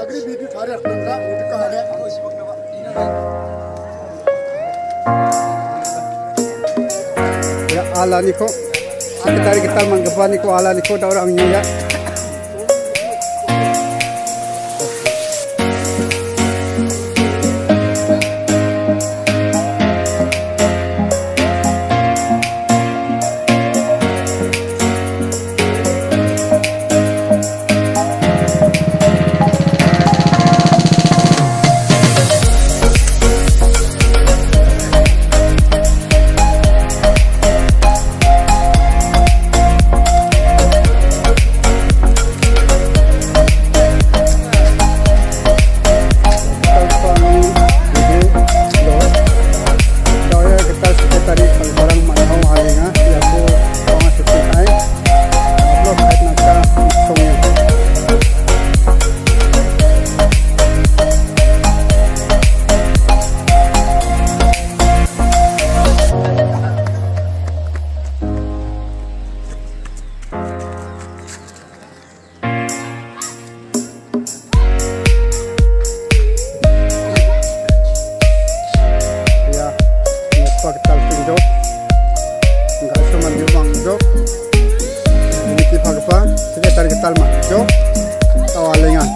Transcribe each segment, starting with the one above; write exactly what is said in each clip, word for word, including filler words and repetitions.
agri video tarik nandra untuk ada. Ya ala niko, kita kita manggapan niko ala niko dah orangnya ya. Sekitar kita maju, awalengan.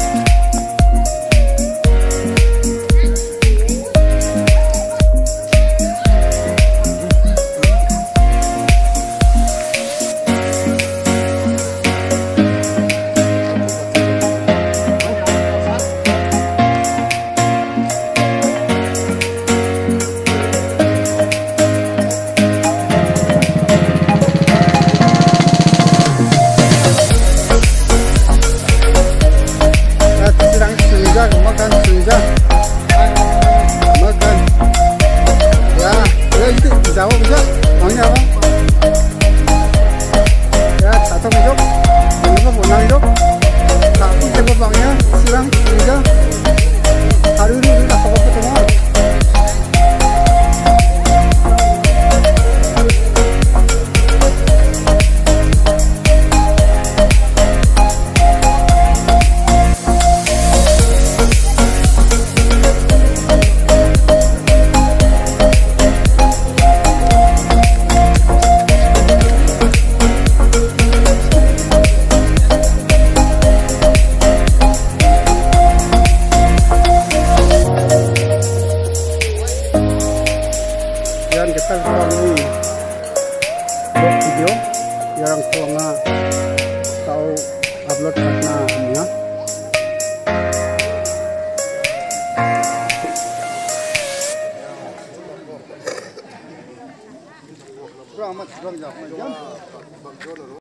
Makan senja, makan, ya, ya itu jawab bisa, maunya apa? Ya satu hidup, ini pun hidup, tapi coba bangnya silang senja, hari ini kita apa ketemu? Dan kita sekarang ini buat video yang tua tahu upload karena ya. Bro, amat bang jam.